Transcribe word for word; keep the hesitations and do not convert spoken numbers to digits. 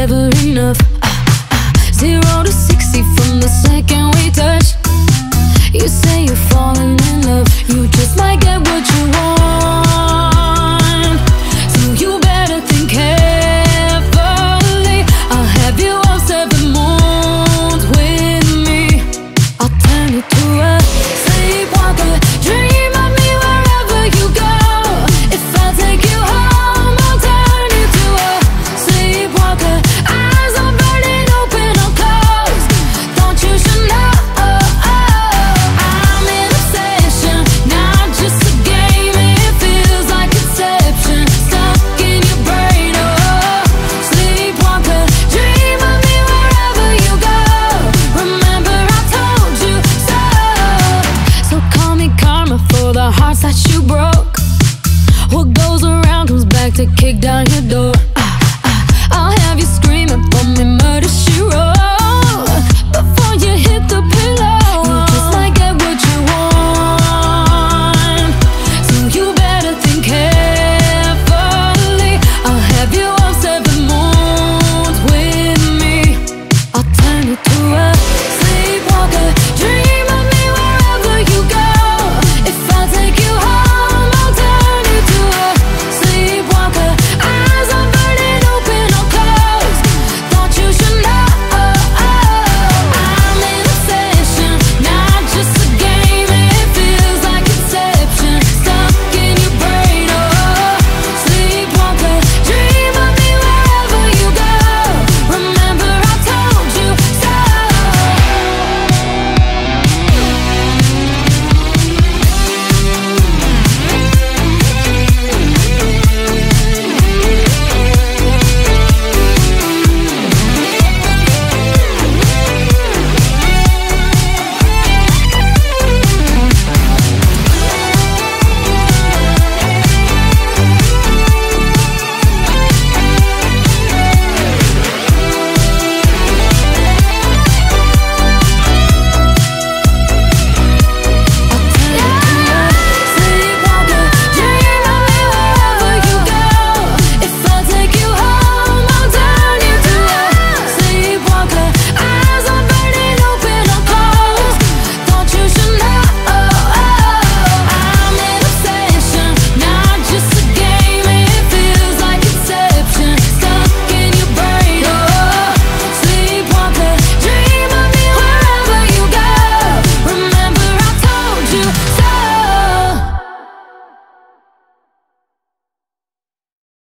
never enough. uh, uh, Zero to sixty from the second we touch. You say you're falling in love, you just might get what you want. So you better think carefully. I'll have you all seven moons with me. I'll turn you to a sleepwalker. Dream of me wherever you go. If I take you home, I'll turn you to a sleepwalker. Eyes are burning open or closed. Don't you should know? I'm an obsession, not just a game. It feels like inception, stuck in your brain. Oh, sleepwalker, dream of me wherever you go. Remember I told you so. So call me karma for the hearts that you broke. What goes around comes back to kick down